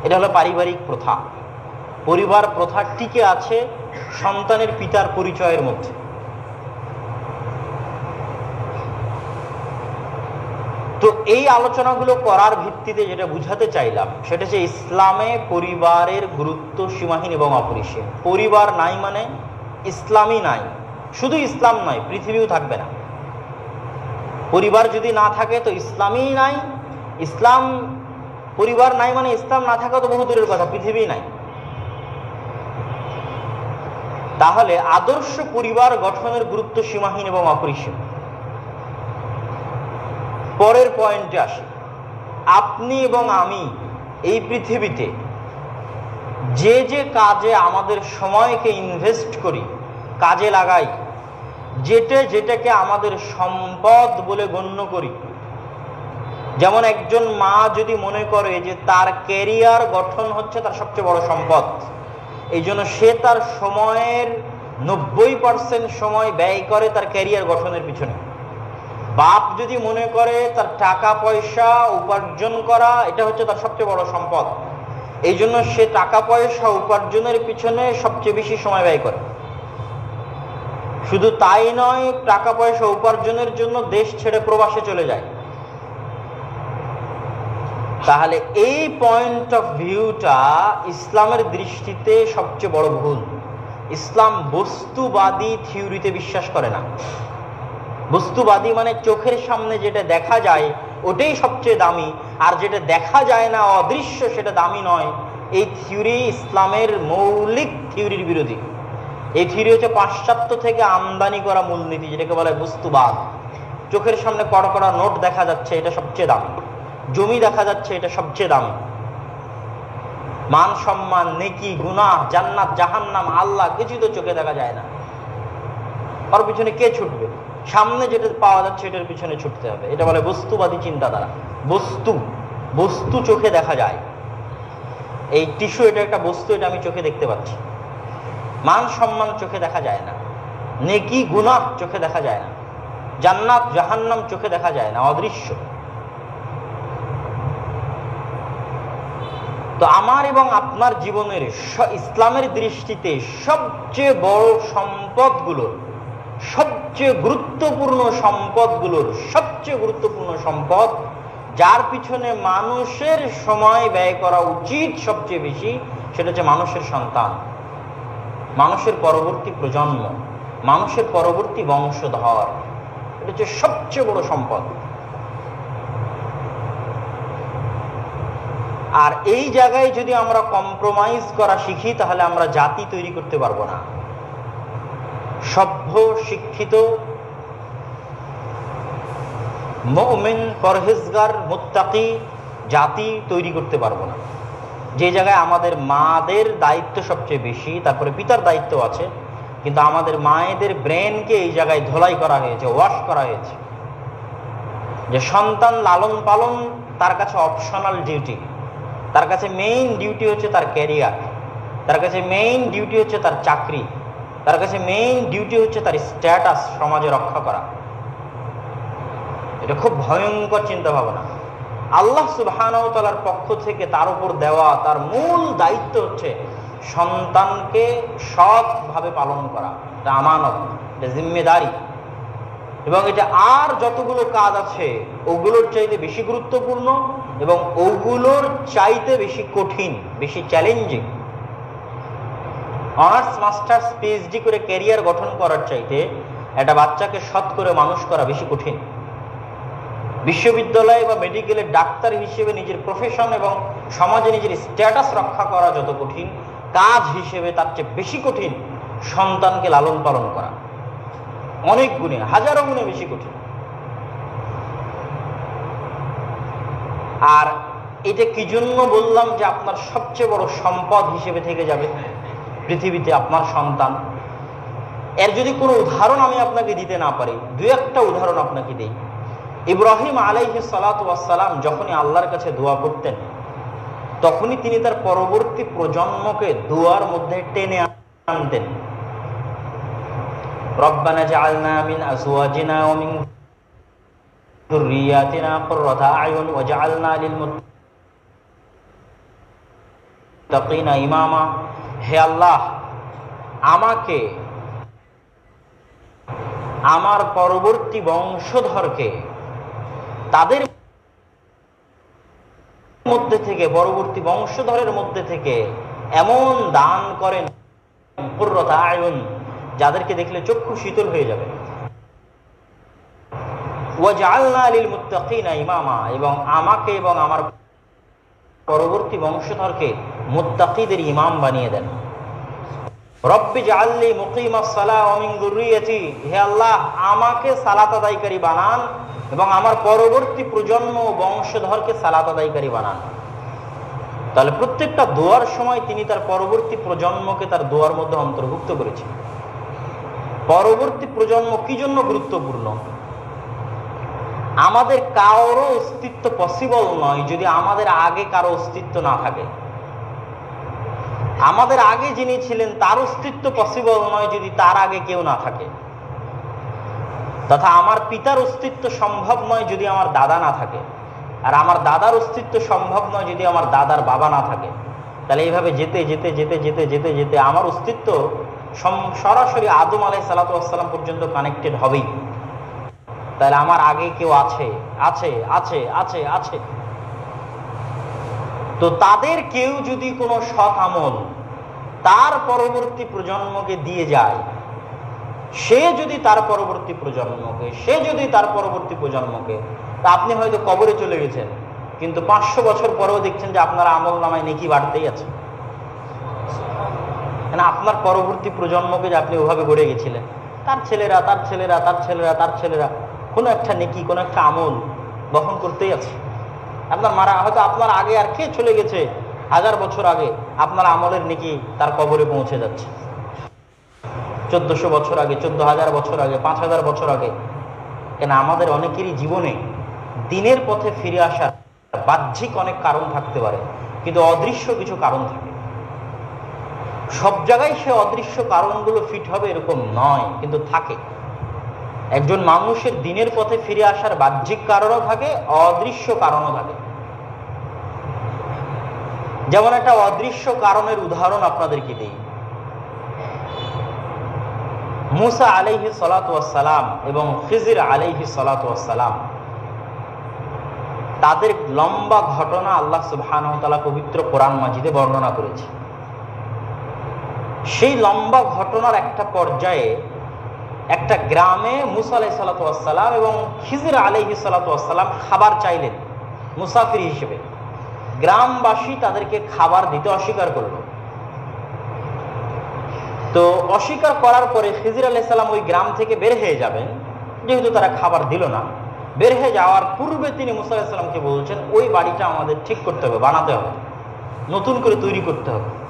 এটা হলো পারিবারিক প্রথা। পরিবার প্রথা টিকে আছে সন্তানের পিতার পরিচয়ের মধ্যে। তো এই আলোচনাগুলো করার ভিত্তিতে যেটা বুঝাতে চাইলাম সেটা হচ্ছে ইসলামে পরিবারের গুরুত্ব সীমাহীন এবং অপরিসীম। পরিবার নাই মানে ইসলামই নাই। শুধু ইসলাম নয়, পৃথিবীও থাকবে না। পরিবার যদি না থাকে তো ইসলামই নাই। ইসলাম পরিবার নাই মানে ইসলাম না থাকা তো বহু দূরের কথা, পৃথিবী নাই। তাহলে আদর্শ পরিবার গঠনের গুরুত্ব সীমাহীন এবং অপরিসীম। পরের পয়েন্টে আসি। আপনি এবং আমি এই পৃথিবীতে যে যে কাজে আমাদের সময়কে ইনভেস্ট করি, কাজে লাগাই, যেটাকে আমাদের সম্পদ বলে গণ্য করি, যেমন একজন মা যদি মনে করে যে তার ক্যারিয়ার গঠন হচ্ছে তার সবচেয়ে বড় সম্পদ, এই জন্য সে তার সময়ের 90% সময় ব্যয় করে তার ক্যারিয়ার গঠনের পিছনে। বাপ যদি মনে করে তার টাকা পয়সা উপার্জন করা এটা হচ্ছে তার সবচেয়ে বড় সম্পদ, এই জন্য সে টাকা পয়সা উপার্জনের পিছনে সবচেয়ে বেশি সময় ব্যয় করে। শুধু তাই নয়, টাকা পয়সা উপার্জনের জন্য দেশ ছেড়ে প্রবাসে চলে যায়। তাহলে এই পয়েন্ট অফ ভিউটা ইসলামের দৃষ্টিতে সবচেয়ে বড় ভুল। ইসলাম বস্তুবাদী থিওরিতে বিশ্বাস করে না। বস্তুবাদী মানে চোখের সামনে যেটা দেখা যায় ওটাই সবচেয়ে দামি, আর যেটা দেখা যায় না, অদৃশ্য, সেটা দামি নয়। এই থিওরি ইসলামের মৌলিক থিওরির বিরোধী। এই থিওরি হচ্ছে পাশ্চাত্য থেকে আমদানি করা মূলনীতি, যেটাকে বলে বস্তুবাদ। চোখের সামনে কড়া কড়া নোট দেখা যাচ্ছে, এটা সবচেয়ে দামি। জমি দেখা যাচ্ছে, এটা সবচেয়ে দামি। মান সম্মান, নেকি, গুনাহ, জান্নাত, জাহান্নাম, আল্লাহ কিছু তো চোখে দেখা যায় না। ওর পিছনে কে ছুটবে? সামনে যেটা পাওয়া যাচ্ছে এটার পিছনে ছুটতে হবে। এটা বলে বস্তুবাদী চিন্তাধারা। বস্তু চোখে দেখা যায়। এই টিস্যু এটা একটা বস্তু, এটা আমি চোখে দেখতে পাচ্ছি। মান সম্মান চোখে দেখা যায় না, নেকি গুনাহ চোখে দেখা যায় না, জান্নাত জাহান্নাম চোখে দেখা যায় না, অদৃশ্য। তো আমার এবং আপনার জীবনের ইসলামের দৃষ্টিতে সবচেয়ে বড় সম্পদগুলোর, সবচেয়ে গুরুত্বপূর্ণ সম্পদ, যার পিছনে মানুষের সময় ব্যয় করা উচিত সবচেয়ে বেশি, সেটা হচ্ছে মানুষের সন্তান, মানুষের পরবর্তী প্রজন্ম, মানুষের পরবর্তী বংশধর। এটা হচ্ছে সবচেয়ে বড় সম্পদ। আর এই জায়গায় যদি আমরা কম্প্রোমাইজ করা শিখি তাহলে আমরা জাতি তৈরি করতে পারবো না। সভ্য, শিক্ষিত, মুমিন, পরহেজগার, মুত্তাকি জাতি তৈরি করতে পারবো না। যে জায়গায় আমাদের মাদের দায়িত্ব সবচেয়ে বেশি, তারপরে পিতার দায়িত্ব আছে, কিন্তু আমাদের মায়েদের ব্রেনকে এই জায়গায় ধোলাই করা হয়েছে, ওয়াশ করা হয়েছে, যে সন্তান লালন পালন তার কাছে অপশনাল ডিউটি। তার কাছে মেইন ডিউটি হচ্ছে তার ক্যারিয়ার, তার কাছে মেইন ডিউটি হচ্ছে তার চাকরি, তার কাছে মেইন ডিউটি হচ্ছে তার স্ট্যাটাস সমাজে রক্ষা করা। এটা খুব ভয়ঙ্কর চিন্তা ভাবনা। আল্লাহ সুবহানাহু ওয়া তাআলার পক্ষ থেকে তার উপর দেওয়া তার মূল দায়িত্ব হচ্ছে সন্তানকে সৎভাবে পালন করা। এটা আমানত, এটা জিম্মেদারি। এবং এটা আর যতগুলো কাজ আছে ওগুলোর চাইতে বেশি গুরুত্বপূর্ণ এবং ওগুলোর চাইতে বেশি কঠিন, বেশি চ্যালেঞ্জিং। অনার্স, মাস্টার্স, পিএইচডি করে ক্যারিয়ার গঠন করার চাইতে একটা বাচ্চাকে সৎ করে মানুষ করা বেশি কঠিন। বিশ্ববিদ্যালয় বা মেডিকেলের ডাক্তার হিসেবে নিজের প্রফেশন এবং সমাজে নিজের স্ট্যাটাস রক্ষা করা যত কঠিন, কাজ হিসেবে তার চেয়ে বেশি কঠিন সন্তানকে লালন পালন করা। অনেক গুণে, হাজারো গুণে বেশি কঠিন। আর এটা কি জন্য বললাম যে আপনার সবচেয়ে বড় সম্পদ হিসেবে থেকে যাবে পৃথিবীতে আপনার সন্তান? এর যদি কোনো উদাহরণ আমি আপনাকে দিতে না পারি, দু একটা উদাহরণ আপনাকে দিই। ইব্রাহিম আলাইহিস সালাতু ওয়াস সালাম যখনই আল্লাহর কাছে দোয়া করতেন, তখনই তিনি তার পরবর্তী প্রজন্মকে দোয়ার মধ্যে টেনে আনতেন। রব্বানা জাআলনা মিন আজওয়াজিনা ওয়া মিন যুররিয়াতিনা কুররাতা আয়ুন ওয়াজআলনা লিল মুত্তাকিনা ইমামা, হে আল্লাহ আমাকে, আমার পরবর্তী বংশধরকে তাদের মধ্যে থেকে, পরবর্তী বংশধরের মধ্যে থেকে এমন দান করেন কুররাতা আয়ুন, যাদেরকে দেখলে চক্ষু শীতল হয়ে যাবে। ওয়াজআলনা লিল মুত্তাকিনা ইমামা, এবং আমাকে এবং আমার পরবর্তী বংশধরকে মুত্তাকিদের ইমাম বানিয়ে দেন। রব্বি জাআলনি মুকিমাস সালাহ ওয়া মিন যুররিয়্যাতি, হে আল্লাহ আমাকে সালাত আদায়কারী বানান এবং আমার পরবর্তী প্রজন্ম বংশধরকে সালাত আদায়কারী বানান। তাহলে প্রত্যেকটা দোয়ার সময় তিনি তার পরবর্তী প্রজন্মকে তার দোয়ার মধ্যে অন্তর্ভুক্ত করেছেন। পরবর্তী প্রজন্ম কি জন্য গুরুত্বপূর্ণ? আমাদের কারো অস্তিত্ব পসিবল নয় যদি আমাদের আগে কারো অস্তিত্ব না থাকে। আমাদের আগে যিনি ছিলেন তার অস্তিত্ব পসিবল নয় যদি তার আগে কেউ না থাকে। তথা আমার পিতার অস্তিত্ব সম্ভব নয় যদি আমার দাদা না থাকে, আর আমার দাদার অস্তিত্ব সম্ভব নয় যদি আমার দাদার বাবা না থাকে। তাহলে এইভাবে যেতে যেতে যেতে যেতে যেতে যেতে আমার অস্তিত্ব সরাসরি আদম আলাইহিস সালাতু ওয়াস সালাম পর্যন্ত কানেক্টেড হবেই। তাহলে আমার আগে কেউ আছে আছে আছে আছে আছে। তো তাদের কেউ যদি কোনো সৎ আমল তার পরবর্তী প্রজন্মকে দিয়ে যায়, সে যদি তার পরবর্তী প্রজন্মকে, তা আপনি হয়তো কবরে চলে গেছেন, কিন্তু 500 বছর পরেও দেখছেন যে আপনার আমল নামায় নেকি বাড়তেই আছে। আপনার পরবর্তী প্রজন্মকে যে আপনি ওভাবে গড়ে গেছিলেন, তার ছেলেরা তার ছেলেরা তার ছেলেরা তার ছেলেরা কোনো একটা নেকি, কোনো একটা আমল বহন করতেই আছে। আপনার মারা হয়তো আপনার আগে আর কে চলে গেছে, 1000 বছর আগে আপনার আমলের নেকি তার কবরে পৌঁছে যাচ্ছে। 1400 বছর আগে, 14000 বছর আগে, 5000 বছর আগে। কেন আমাদের অনেকেরই জীবনে দিনের পথে ফিরে আসার বাহ্যিক অনেক কারণ থাকতে পারে, কিন্তু অদৃশ্য কিছু কারণ থাকে। সব জায়গায় সে অদৃশ্য কারণগুলো ফিট হবে এরকম নয়, কিন্তু থাকে। একজন মানুষের দিনের পথে ফিরে আসার বাহ্যিক কারণও থাকে, অদৃশ্য কারণও থাকে। যেমন একটা অদৃশ্য কারণের উদাহরণ আপনাদেরকে দিই। মুসা আলাইহিস সালাতু ওয়াস সালাম এবং খিজির আলাইহিস সালাতু ওয়াস সালাম, তাদের লম্বা ঘটনা আল্লাহ সুবহানাহু ওয়া তাআলা পবিত্র কোরআন মাজিদে বর্ণনা করেছে। সেই লম্বা ঘটনার একটা পর্যায়ে একটা গ্রামে মুসা আলাইহিস সালাতু ওয়াস সালাম এবং খিজির আলাইহিস সালাতু ওয়াস সালাম খাবার চাইলেন মুসাফির হিসেবে। গ্রামবাসী তাদেরকে খাবার দিতে অস্বীকার করল। তো অস্বীকার করার পরে খিজির আলাইহিস সালাম ওই গ্রাম থেকে বের হয়ে যাবেন, যেহেতু তারা খাবার দিল না। বের হয়ে যাওয়ার পূর্বে তিনি মুসা আলাইহিস সালামকে বলছেন, ওই বাড়িটা আমাদের ঠিক করতে হবে, বানাতে হবে, নতুন করে তৈরি করতে হবে।